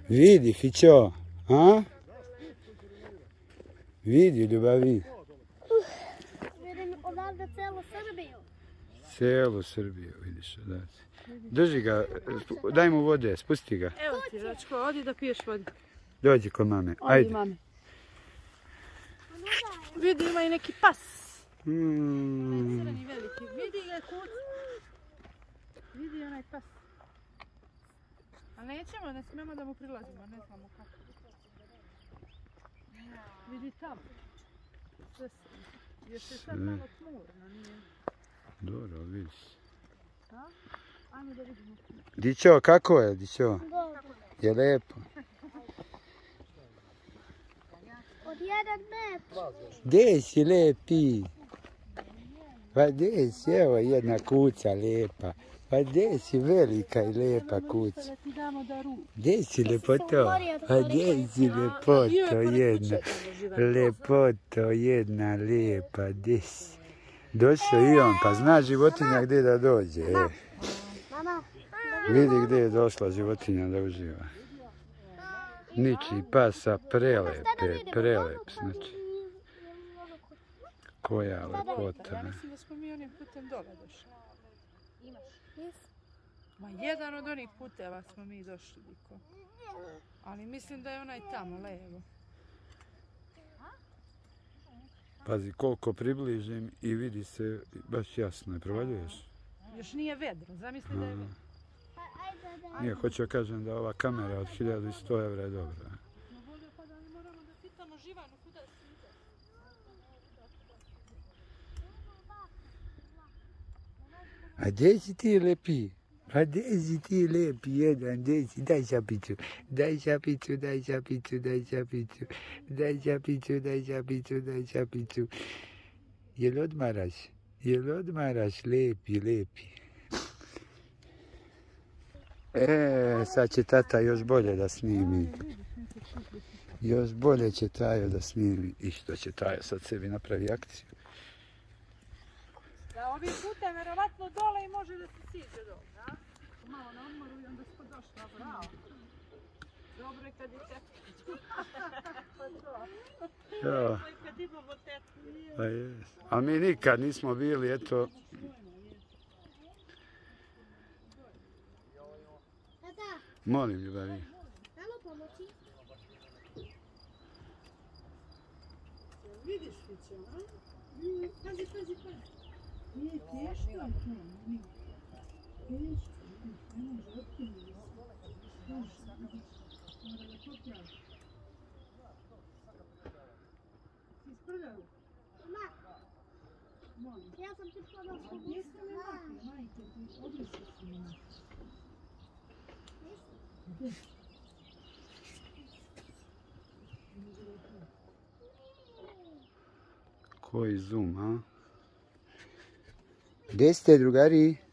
Vidi, Fićo, a? Vidi, ljubavi. Vidim odavde celu Srbiju. Celu Srbiju, vidiš odavde. Drži ga, daj mu vode, spusti ga. Evo ti, Ročko, odi da piješ vodu. Dođi kod mame, ajde. Odi, mame. Vidi, ima i neki pas. Crni veliki. Vidi ga kuc. Vidi onaj pas. Ali nećemo, ne smijemo da mu prilazimo, ne znamo kako. Vidi tamo. Još je sad malo tmurno, nije? Dobro, vidiš. Ajmo da vidimo. Dićo, kako je, Dićo? Je lepo. Od 1 metr. Gdje si lepi? Pa gdje si, evo jedna kuca lepa. Pa gdje si velika i lepa kuca? Da ti damo daru. Gdje si lepoto? Pa gdje si lepoto jedna? Lepoto jedna lepa, gdje si? Došao i on, pa zna životinja gdje da dođe. Mama. Vidi gdje je došla životinja da uživa. Niči pasa prelep, znači. Koja lepota. Ja mislim da smo mi onim putem dole došli. Ma jedan od onih puteva smo mi došli, Diko. Ali mislim da je onaj tamo, levo. Pazi, koliko približim i vidi se baš jasno. Provaljuješ? Još nije vedro, zamisli da je vedro. Nije, hoću da kažem da ova kamera od 1100 evra je dobra. No bolje pa da ne moramo da pitamo Živanu kuda si ide. A gdje si ti lepi? Pa gdje si ti lepi jedan, gdje si? Daj šapiću, daj šapiću, daj šapiću, daj šapiću, daj šapiću, daj šapiću, daj šapiću. Jel odmaraš? Jel odmaraš, lepi, lepi? Sad će tata još bolje da snimi. Još bolje će Tajo da snimi. I što će Tajo sad sebi napravi akciju? Da ovim putem verovatno dole i može da se siđe dole, a? Malo na odmoru i onda smo došli, bravo. Dobro je kad je tetku. Ja. Kad imamo tetku. Pa jes. A mi nikad nismo bili, eto. Molim, ljubavi. Malo pomoći. Vidiš, Fića, a? Pazi, pazi, pazi. Nije teško, nije. Teško, ne može otkriti. Mora da popravi. Si isprljala? Molim. Ja sam ti podala što Jeste li makne, majke, ti odlično si mi makne. Koji zoom, a? Gdje ste, drugari?